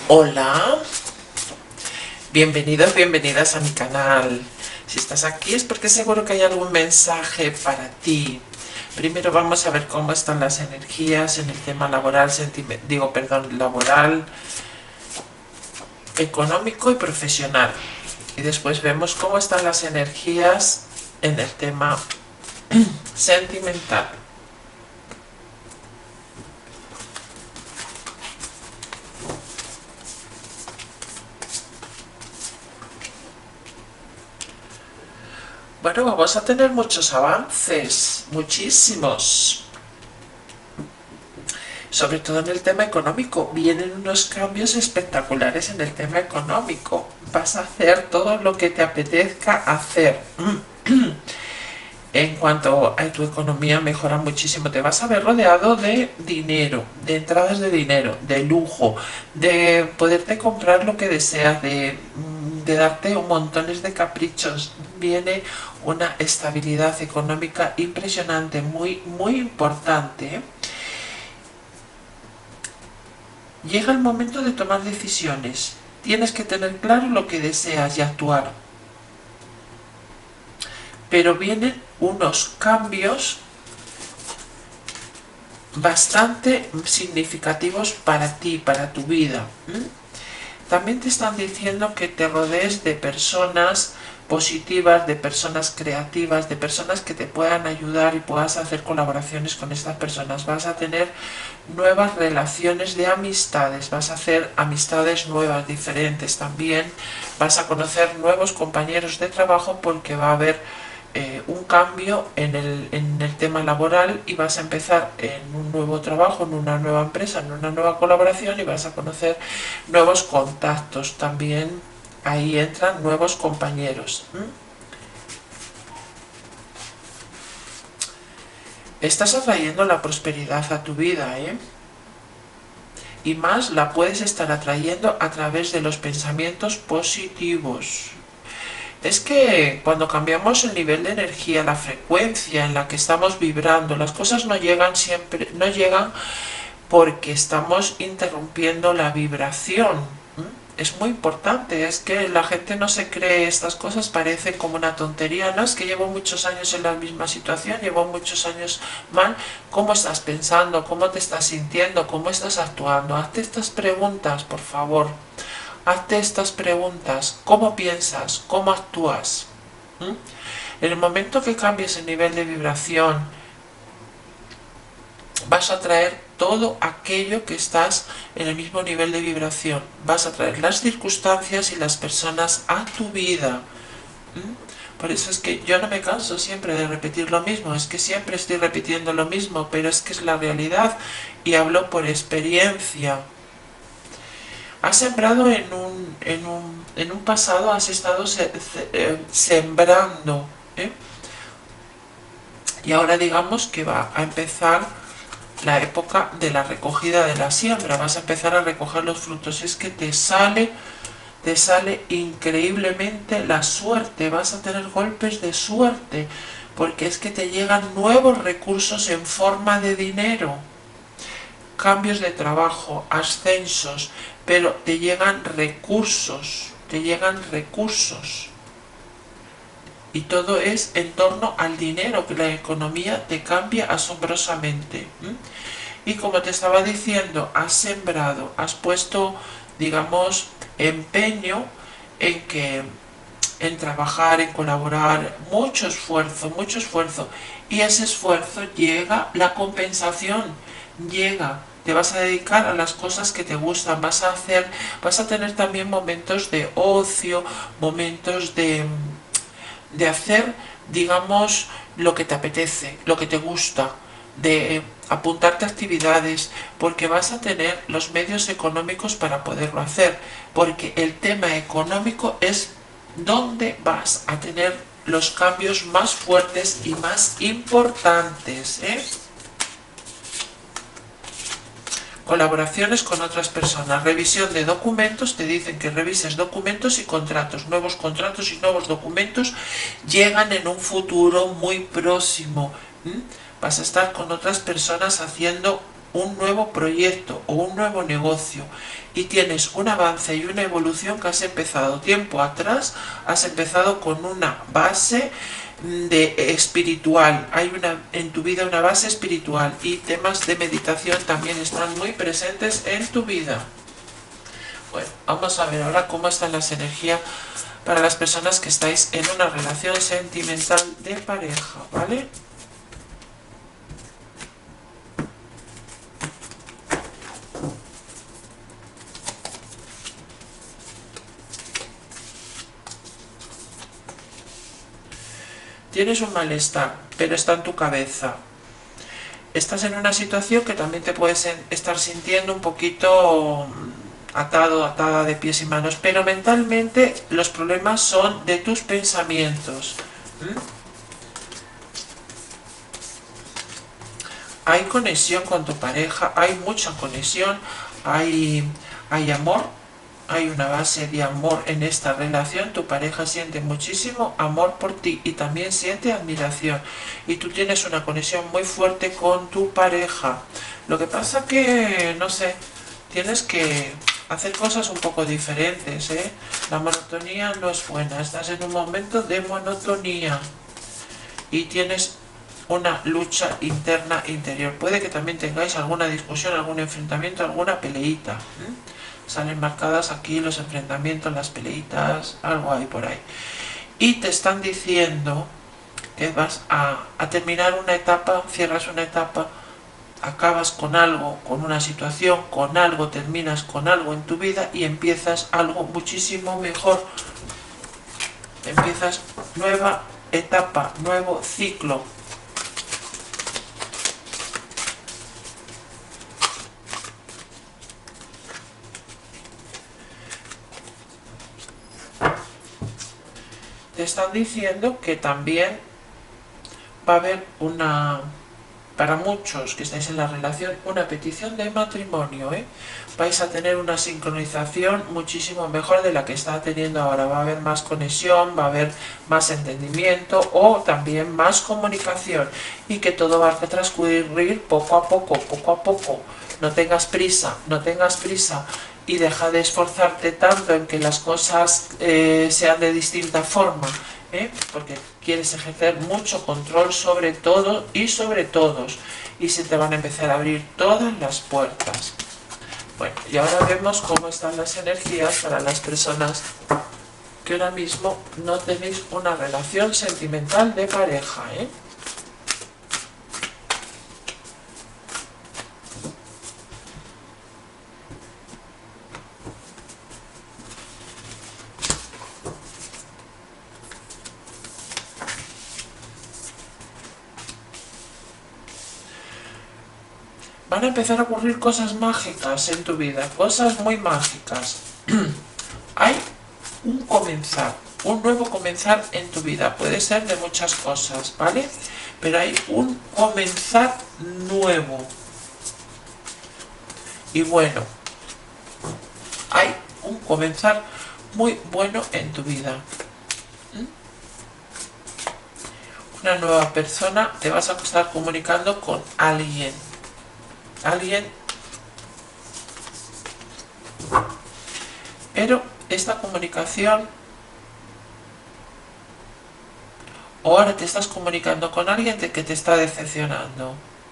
Hola, bienvenidos, bienvenidas a mi canal. Si estás aquí es porque seguro que hay algún mensaje para ti. Primero vamos a ver cómo están las energías en el tema laboral, laboral, económico y profesional. Y después vemos cómo están las energías en el tema sentimental. Bueno, vamos a tener muchos avances, muchísimos. Sobre todo en el tema económico. Vienen unos cambios espectaculares en el tema económico. Vas a hacer todo lo que te apetezca hacer. En cuanto a tu economía mejora muchísimo, te vas a ver rodeado de dinero, de entradas de dinero, de lujo, de poderte comprar lo que deseas, de darte montones de caprichos. Viene una estabilidad económica impresionante, muy, muy importante. Llega el momento de tomar decisiones. Tienes que tener claro lo que deseas y actuar. Pero vienen unos cambios bastante significativos para ti, para tu vida. También te están diciendo que te rodees de personas positivas, de personas creativas, de personas que te puedan ayudar y puedas hacer colaboraciones con estas personas. Vas a tener nuevas relaciones de amistades, vas a hacer amistades nuevas, diferentes también. Vas a conocer nuevos compañeros de trabajo porque va a haber un cambio en el tema laboral y vas a empezar en un nuevo trabajo, en una nueva empresa, en una nueva colaboración y vas a conocer nuevos contactos. También ahí entran nuevos compañeros. Estás atrayendo la prosperidad a tu vida, ¿eh? Y más la puedes estar atrayendo a través de los pensamientos positivos. Es que cuando cambiamos el nivel de energía, la frecuencia en la que estamos vibrando, las cosas no llegan siempre, no llegan porque estamos interrumpiendo la vibración. Es muy importante, es que la gente no se cree estas cosas, parecen como una tontería, no es que llevo muchos años en la misma situación, llevo muchos años mal. ¿Cómo estás pensando? ¿Cómo te estás sintiendo? ¿Cómo estás actuando? Hazte estas preguntas, por favor. Hazte estas preguntas. ¿Cómo piensas? ¿Cómo actúas? En el momento que cambies el nivel de vibración, vas a traer todo aquello que estás en el mismo nivel de vibración. Vas a traer las circunstancias y las personas a tu vida. Por eso es que yo no me canso siempre de repetir lo mismo, es que siempre estoy repitiendo lo mismo, pero es que es la realidad y hablo por experiencia. Has sembrado en un pasado, has estado sembrando, ¿eh? Y ahora digamos que va a empezar la época de la recogida de la siembra, vas a empezar a recoger los frutos. Es que te sale increíblemente la suerte, vas a tener golpes de suerte, porque es que te llegan nuevos recursos en forma de dinero, cambios de trabajo, ascensos, pero te llegan recursos, Y todo es en torno al dinero, que la economía te cambia asombrosamente. Y como te estaba diciendo, has sembrado, has puesto, digamos, empeño en que en trabajar, en colaborar, mucho esfuerzo, mucho esfuerzo. Y ese esfuerzo llega, la compensación llega. Te vas a dedicar a las cosas que te gustan, vas a tener también momentos de ocio, momentos de hacer, digamos, lo que te apetece, lo que te gusta, de apuntarte a actividades, porque vas a tener los medios económicos para poderlo hacer, porque el tema económico es donde vas a tener los cambios más fuertes y más importantes, ¿eh? Colaboraciones con otras personas, revisión de documentos, te dicen que revises documentos y contratos, nuevos contratos y nuevos documentos llegan en un futuro muy próximo. Vas a estar con otras personas haciendo un nuevo proyecto o un nuevo negocio y tienes un avance y una evolución que has empezado tiempo atrás, has empezado con una base de espiritual, hay en tu vida una base espiritual y temas de meditación también están muy presentes en tu vida. Bueno, vamos a ver ahora cómo están las energías para las personas que estáis en una relación sentimental de pareja, ¿vale? Tienes un malestar, pero está en tu cabeza. Estás en una situación que también te puedes estar sintiendo un poquito atado, atada de pies y manos, pero mentalmente los problemas son de tus pensamientos. Hay conexión con tu pareja, hay mucha conexión, hay amor, hay una base de amor en esta relación, tu pareja siente muchísimo amor por ti y también siente admiración y tú tienes una conexión muy fuerte con tu pareja. Lo que pasa que, no sé, tienes que hacer cosas un poco diferentes, ¿eh? La monotonía no es buena, estás en un momento de monotonía y tienes una lucha interna interior. Puede que también tengáis alguna discusión, algún enfrentamiento, alguna peleita. Salen marcadas aquí los enfrentamientos, las peleitas, algo hay por ahí. Y te están diciendo que vas a terminar una etapa, cierras una etapa, acabas con algo, con una situación, con algo, terminas con algo en tu vida y empiezas algo muchísimo mejor. Empiezas nueva etapa, nuevo ciclo. Te están diciendo que también va a haber para muchos que estáis en la relación, una petición de matrimonio, ¿eh? Vais a tener una sincronización muchísimo mejor de la que está teniendo ahora. Va a haber más conexión, va a haber más entendimiento o también más comunicación y que todo va a transcurrir poco a poco, poco a poco. No tengas prisa, no tengas prisa. Y deja de esforzarte tanto en que las cosas sean de distinta forma, porque quieres ejercer mucho control sobre todo y sobre todos, y se te van a empezar a abrir todas las puertas. Bueno, y ahora vemos cómo están las energías para las personas que ahora mismo no tenéis una relación sentimental de pareja, Van a empezar a ocurrir cosas mágicas en tu vida, cosas muy mágicas. Hay un comenzar, un nuevo comenzar en tu vida. Puede ser de muchas cosas, ¿vale? Pero hay un comenzar nuevo. Y bueno, hay un comenzar muy bueno en tu vida. Una nueva persona, te vas a estar comunicando con alguien. Pero esta comunicación, o ahora te estás comunicando con alguien que te está decepcionando.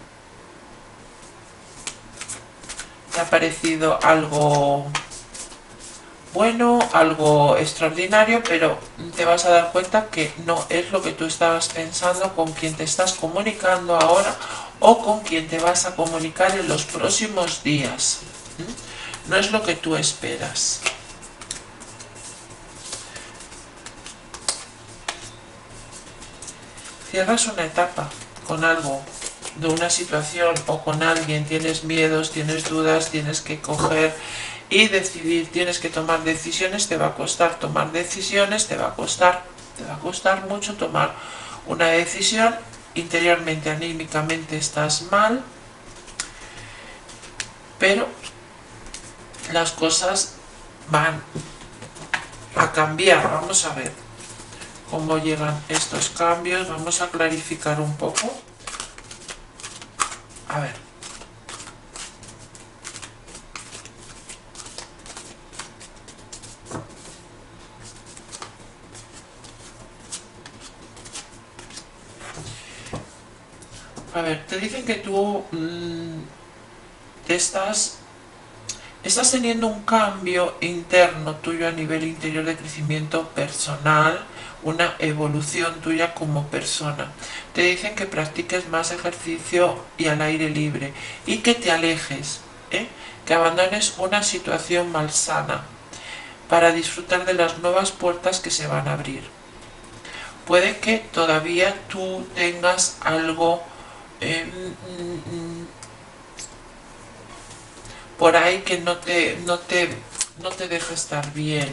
Te ha parecido algo bueno, algo extraordinario, pero te vas a dar cuenta que no es lo que tú estabas pensando con quien te estás comunicando ahora o con quien te vas a comunicar en los próximos días. No es lo que tú esperas. Cierras una etapa con algo, de una situación o con alguien, tienes miedos, tienes dudas, tienes que coger y decidir, tienes que tomar decisiones, te va a costar tomar decisiones, te va a costar mucho tomar una decisión, interiormente, anímicamente estás mal, pero las cosas van a cambiar. Vamos a ver cómo llegan estos cambios, vamos a clarificar un poco. A ver. A ver, te dicen que tú estás teniendo un cambio interno tuyo a nivel interior de crecimiento personal, una evolución tuya como persona. Te dicen que practiques más ejercicio y al aire libre y que te alejes, que abandones una situación malsana para disfrutar de las nuevas puertas que se van a abrir. Puede que todavía tú tengas algo por ahí que no te deja estar bien.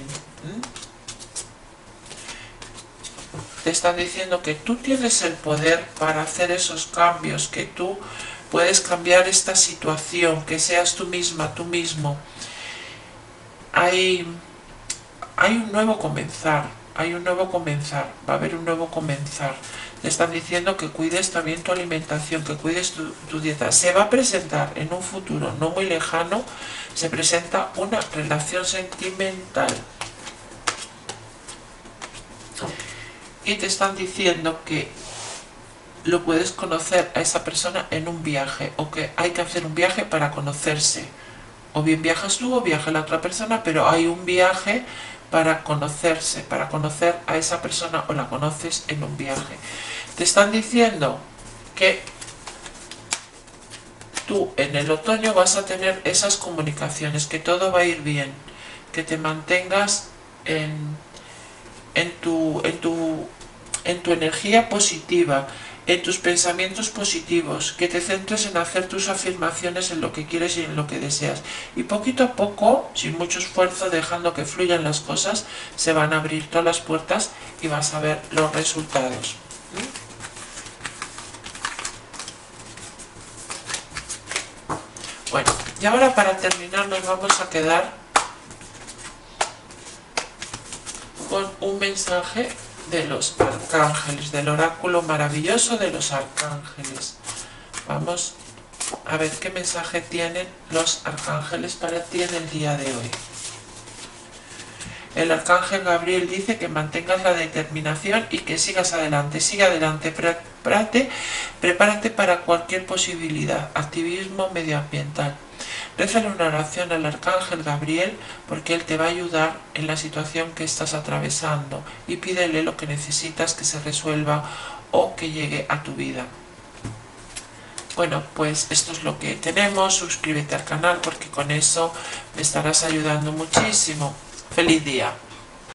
Te están diciendo que tú tienes el poder para hacer esos cambios, que tú puedes cambiar esta situación, que seas tú misma, tú mismo. Hay un nuevo comenzar, va a haber un nuevo comenzar. Te están diciendo que cuides también tu alimentación, que cuides tu dieta. Se va a presentar en un futuro no muy lejano, se presenta una relación sentimental. Y te están diciendo que lo puedes conocer a esa persona en un viaje, o que hay que hacer un viaje para conocerse. O bien viajas tú o viaja la otra persona, pero hay un viaje para conocerse, para conocer a esa persona, o la conoces en un viaje. Te están diciendo que tú en el otoño vas a tener esas comunicaciones, que todo va a ir bien, que te mantengas en tu energía positiva, en tus pensamientos positivos, que te centres en hacer tus afirmaciones en lo que quieres y en lo que deseas. Y poquito a poco, sin mucho esfuerzo, dejando que fluyan las cosas, se van a abrir todas las puertas y vas a ver los resultados. Bueno, y ahora para terminar nos vamos a quedar con un mensaje de los arcángeles, del oráculo maravilloso de los arcángeles. Vamos a ver qué mensaje tienen los arcángeles para ti en el día de hoy. El arcángel Gabriel dice que mantengas la determinación y que sigas adelante. Sigue adelante, prepárate para cualquier posibilidad. Activismo medioambiental. Rézale una oración al arcángel Gabriel porque él te va a ayudar en la situación que estás atravesando, y pídele lo que necesitas que se resuelva o que llegue a tu vida. Bueno, pues esto es lo que tenemos. Suscríbete al canal porque con eso me estarás ayudando muchísimo. ¡Feliz día!